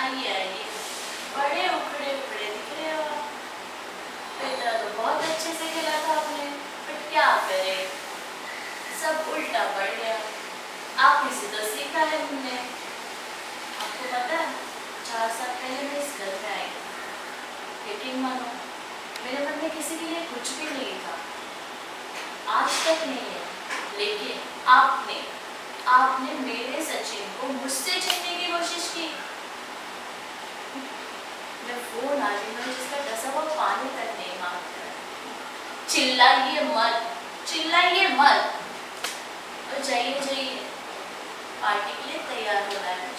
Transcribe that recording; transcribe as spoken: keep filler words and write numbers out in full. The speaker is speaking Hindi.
आइए आइए, बड़े उखड़े उखड़े दिख रहे हो आप। पेड़ा तो बहुत अच्छे से खेला था आपने, बट क्या करे, सब उल्टा पड़ गया। आप ही से तो सीखा है हमने। आपको पता है, चार साल पहले मैं इस घर में आई, यकीन मानो मेरे मन में किसी के लिए कुछ भी नहीं था, आज तक नहीं है। लेकिन आपने आपने मेरे सचिन को मुझसे छीनने की कोशिश की। मैं वो नागिन हूं जिसका डसा हुआ पानी तक नहीं मांगता। चिल्लाइए मत, चिल्लाइए मत, और जाइए जाइए, पार्टी के लिए तैयार होना है।